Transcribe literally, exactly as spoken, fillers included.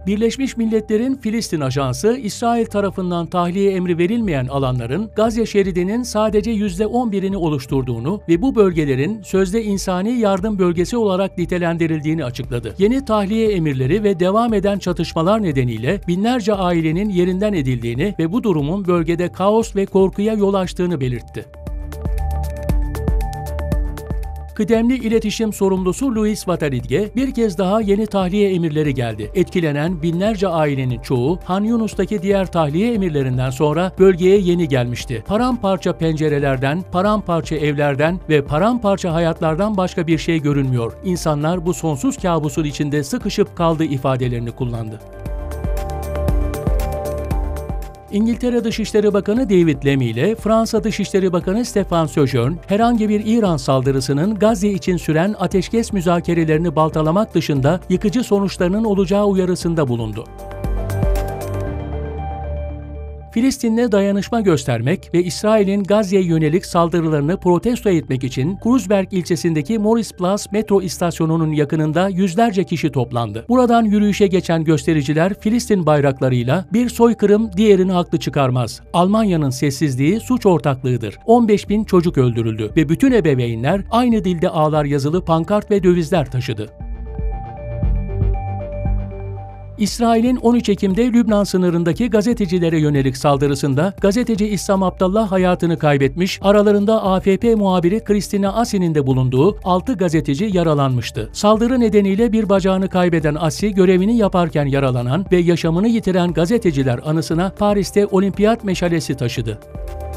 Birleşmiş Milletler'in Filistin Ajansı, İsrail tarafından tahliye emri verilmeyen alanların Gazze şeridinin sadece yüzde on birini oluşturduğunu ve bu bölgelerin sözde insani yardım bölgesi olarak nitelendirildiğini açıkladı. Yeni tahliye emirleri ve devam eden çatışmalar nedeniyle binlerce ailenin yerinden edildiğini ve bu durumun bölgede kaos ve korkuya yol açtığını belirtti. Kıdemli iletişim sorumlusu Luis Vataridge, bir kez daha yeni tahliye emirleri geldi. Etkilenen binlerce ailenin çoğu, Han Yunus'taki diğer tahliye emirlerinden sonra bölgeye yeni gelmişti. Paramparça pencerelerden, paramparça evlerden ve paramparça hayatlardan başka bir şey görünmüyor. İnsanlar bu sonsuz kabusun içinde sıkışıp kaldı ifadelerini kullandı. İngiltere Dışişleri Bakanı David Lammy ile Fransa Dışişleri Bakanı Stéphane Séjourné, herhangi bir İran saldırısının Gazze için süren ateşkes müzakerelerini baltalamak dışında yıkıcı sonuçlarının olacağı uyarısında bulundu. Filistin'le dayanışma göstermek ve İsrail'in Gazze'ye yönelik saldırılarını protesto etmek için Kreuzberg ilçesindeki Morris Plus metro istasyonunun yakınında yüzlerce kişi toplandı. Buradan yürüyüşe geçen göstericiler Filistin bayraklarıyla "Bir soykırım diğerini haklı çıkarmaz. Almanya'nın sessizliği suç ortaklığıdır. on beş bin çocuk öldürüldü" ve bütün ebeveynler aynı dilde ağlar yazılı pankart ve dövizler taşıdı. İsrail'in on üç Ekim'de Lübnan sınırındaki gazetecilere yönelik saldırısında gazeteci İssam Abdallah hayatını kaybetmiş, aralarında A F P muhabiri Christina Asi'nin de bulunduğu altı gazeteci yaralanmıştı. Saldırı nedeniyle bir bacağını kaybeden Asi, görevini yaparken yaralanan ve yaşamını yitiren gazeteciler anısına Paris'te olimpiyat meşalesi taşıdı.